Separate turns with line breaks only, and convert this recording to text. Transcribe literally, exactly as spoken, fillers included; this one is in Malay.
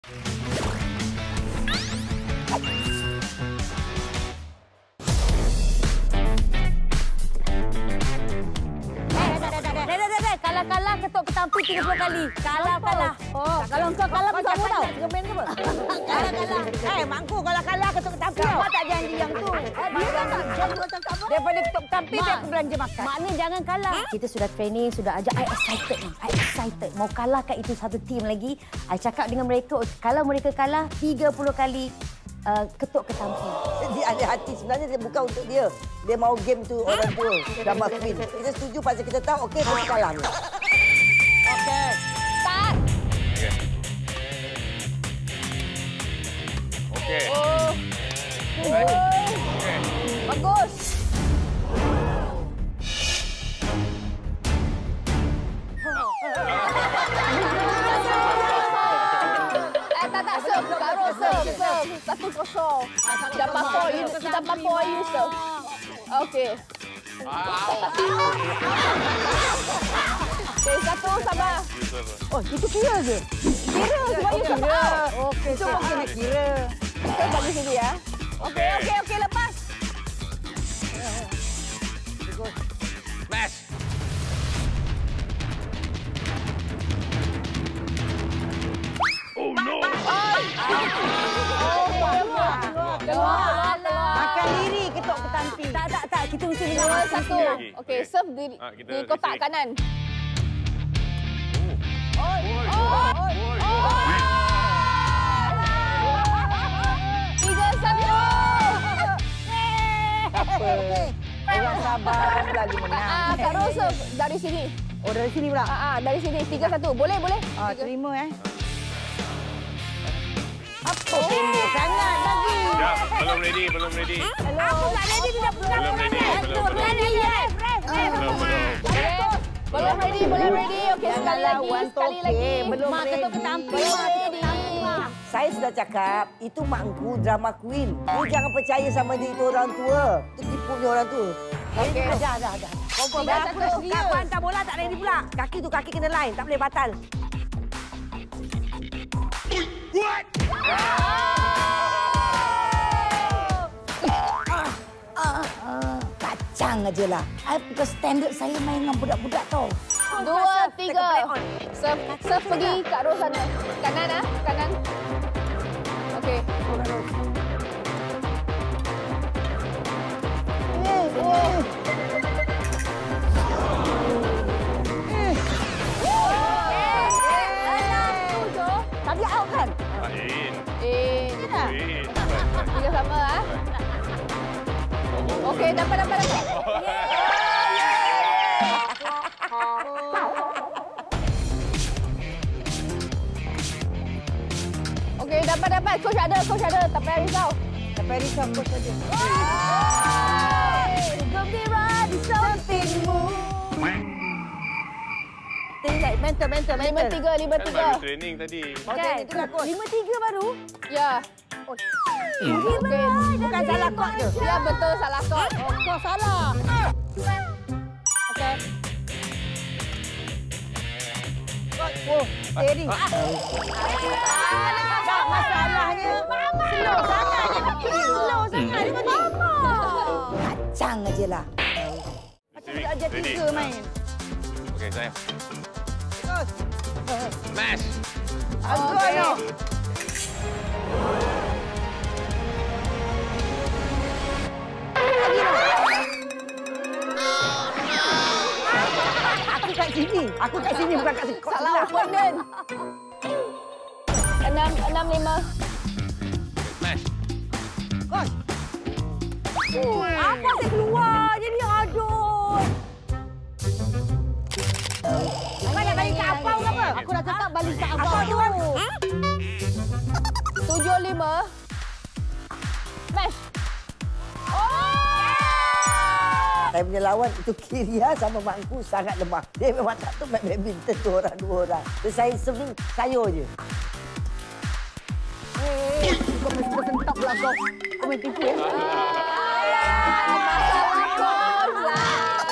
Kalah-kalah ketuk ketampi tiga puluh kali. Kalah-kalah. Oh, kalau engkau kalah macam apa tau? Tiga main ke apa? Kalah-kalah. Eh, mangku kalau kalah ketuk ketampi. Kau tak janji yang tu. Dia kan tak janji macam apa? Daripada ketuk ketampi, dia belanja makan. Maknanya jangan kalah. Kita sudah training, sudah ajak. I excited ni. I excited. Mau kalahkan itu satu tim lagi. I cakap dengan mereka, kalau mereka kalah, tiga puluh kali Uh, ketuk ketampi.
Dia ada hati sebenarnya dia bukan untuk dia. Dia mau game tu orang tua. Drama queen. Kita setuju pasal kita tahu okey pasti kalah ni.
Okey. Start.
Okey. Okey.
Oh.
Okey.
Bagus. Tak, tak, serve. Baru serve, serve. Satu kosong. Dapat point, dapat point, you serve. Okey. Okey, satu, sabar. Oh, itu kira je? Kira, sebab you serve out. Okey, itu pun kena kira. Kita bagi sini, ya. Okey, okey, okey, lepas.
Smash. Oh, no.
Keluar, keluar.
Makan diri ketuk ketampi.
Tak, tak, tak. Kita mesti menang.
Dua,
Satu. Okey, serve di,
Ah, kita
di kotak
sini.
kanan.
Oh.
Oi,
Oi.
oi,
Oi.
oi. Tiga, satu.
Apa? Orang sabar lagi menang.
Ah, Kak Ros serve dari sini.
Oh, dari sini pula.
Ah, ah, dari sini. Tiga, satu. Boleh, boleh.
Ah,
Tiga.
terima eh. Apa pendek sangat lagi?
Ya, belum ready, belum ready.
Hello. Aku tak ready. Tidak pernah.
Belum ready, belum, belum. Belum, belum.
Boleh. Belum ready, belum ready. Okey, sekali
Janganlah
lagi.
wan
Sekali
toke,
lagi.
belum
Mak
ready.
ketuk ketampi. Belum ready.
Saya sudah cakap, itu makku drama queen. You jangan percaya sama dia itu orang tua. Itu tipunya orang tua.
Okey.
Ada, ada, ada. Confirm.
Tiga,
Aku
satu.
dah serius. Kau hantar bola tak ready pula. Kaki tu kaki kena line. Tak boleh batal.
What?
Kacang aja lah. I bukan standard saya main dengan budak-budak tau.
Dua, tiga. Serve, serve pergi Kak Ros sana. Kanan, ah. Kanan. Okey.
Eh, eh. Tadi out kan?
In.
In.
In.
Tiga sama, ah. Okey, dapat, dapat, dapat. Okey, dapat, dapat. Coach ada, coach ada. Tak payah risau.
Tak payah risau, coach saja.
Gembira di sampingmu.
Tinggal mentor, mentor,
Lima
mentor.
tiga, lima
Kan
tiga.
baru training tadi.
Oh, training tu lah, coach.
Lima tiga baru? Ya. Okey.
Bukan salah coach je.
Ya, betul salah coach. Oh, kau salah. Okey.
Oh, steady. Tak masalahnya. Slow sangat. Slow sangat. Dia Mama. Kacang aje lah. Macam budak ajar
Ready?
tiga main.
Okey, saya.
Terus.
Smash.
Agak no. Aku kat sini. Aku kat sini bukan kat sini. Kau
Salah
sebelah.
opponent. Enam, enam, lima.
Smash.
Coach.
Apa saya keluar? Jadi aduh.
Kau nak balik ke Apau ke apa?
Aku dah cakap balik ke
Apau
abang.
tu kan?
Tujuh, lima. Smash. Oh!
Saya punya lawan itu Kiria sama Makku sangat lemah. Dia memang tak tahu main badminton tu orang dua orang. Terus saya serving sayur je.
Eh, kau mesti bersentak pula kau. Kau main tipu ya? Masalah kau lah.